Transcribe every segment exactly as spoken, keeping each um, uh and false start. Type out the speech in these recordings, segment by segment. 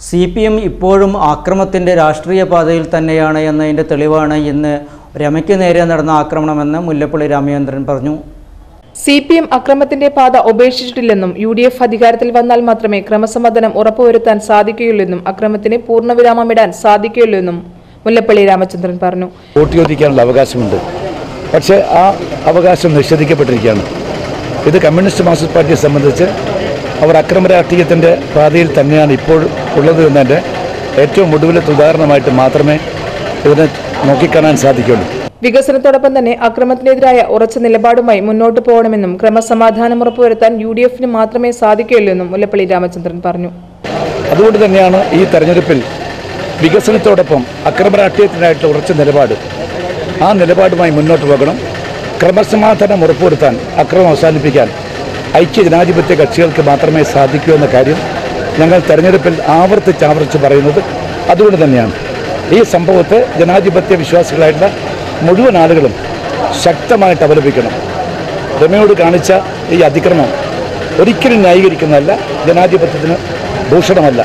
C P M ഇപ്പോഴും ആക്രമണത്തിൻ്റെ രാഷ്ട്രീയ പാതയിൽ തന്നെയാണ് എന്നതിൻ്റെ തെളിവാണ് ഇന്ന് രമയ്ക്ക് നേരെ നടന്ന ആക്രമണമെന്ന് മുല്ലപ്പള്ളി രാമചന്ദ്രൻ പറഞ്ഞു. സി പി എം അക്രമത്തിന്റെ പാത ഉപേക്ഷിച്ചിട്ടില്ലെന്നും യു ഡി എഫ് അധികാരത്തിൽ വന്നാൽ മാത്രമേ ക്രമസമാധാനം ഉറപ്പുവരുത്താൻ സാധിക്കുകയുള്ളൂവെന്നും അക്രമത്തിന് പൂർണ്ണവിരാമമിടാൻ സാധിക്കുകയുള്ളൂവെന്നും മുല്ലപ്പള്ളി രാമചന്ദ്രൻ പറഞ്ഞു. വോട്ട് ചോദിക്കാനുള്ള അവകാശമുണ്ട്, പക്ഷേ ആ അവകാശം നിഷേധിക്കപ്പെട്ടിരിക്കുകയാണ്. ഇത് കമ്മ്യൂണിസ്റ്റ് മാർക്സിസ്റ്റ് പാർട്ടിയെ സംബന്ധിച്ച് അവർ അക്രമ രാഷ്ട്രീയത്തിൻ്റെ പാതയിൽ തന്നെയാണ് ഇപ്പോൾ ഉള്ളത് എന്നതിൻ്റെ ഏറ്റവും ഒടുവിലത്തെ ഉദാഹരണമായിട്ട് മാത്രമേ ഇതിനെ നോക്കിക്കാണാൻ സാധിക്കുള്ളൂ. വികസനത്തോടൊപ്പം തന്നെ അക്രമത്തിനെതിരായ ഉറച്ച നിലപാടുമായി മുന്നോട്ട് പോകണമെന്നും ക്രമസമാധാനം ഉറപ്പുവരുത്താൻ യു ഡി എഫിന് മാത്രമേ സാധിക്കുകയുള്ളൂ എന്നും മുല്ലപ്പള്ളി രാമചന്ദ്രൻ പറഞ്ഞു. അതുകൊണ്ട് തന്നെയാണ് ഈ തെരഞ്ഞെടുപ്പിൽ വികസനത്തോടൊപ്പം അക്രമ രാഷ്ട്രീയത്തിനായിട്ടുള്ള ഉറച്ച നിലപാട്, ആ നിലപാടുമായി മുന്നോട്ട് പോകണം. ക്രമസമാധാനം ഉറപ്പുവരുത്താൻ, അക്രമം അവസാനിപ്പിക്കാൻ ഐക്യ ജനാധിപത്യ കക്ഷികൾക്ക് മാത്രമേ സാധിക്കൂ എന്ന കാര്യം ഞങ്ങൾ തെരഞ്ഞെടുപ്പിൽ ആവർത്തിച്ചാവർത്തിച്ച് പറയുന്നത് അതുകൊണ്ട് തന്നെയാണ്. ഈ സംഭവത്തെ ജനാധിപത്യ വിശ്വാസികളായിട്ടുള്ള മുഴുവൻ ആളുകളും ശക്തമായിട്ട് അപലപിക്കണം. രമയോട് കാണിച്ച ഈ അതിക്രമം ഒരിക്കലും ന്യായീകരിക്കുന്നതല്ല, ജനാധിപത്യത്തിന് ഭൂഷണമല്ല.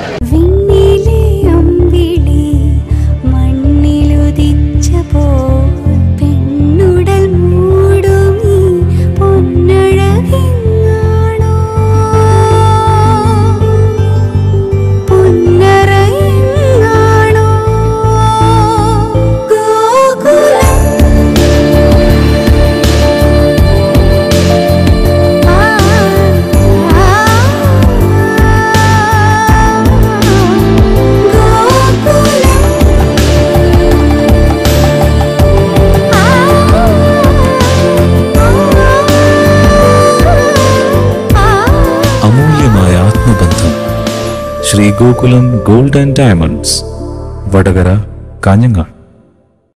അമൂല്യമായ ആത്മബന്ധം. Sree Gokulam gold and diamonds, Vadakara, Kanhangad.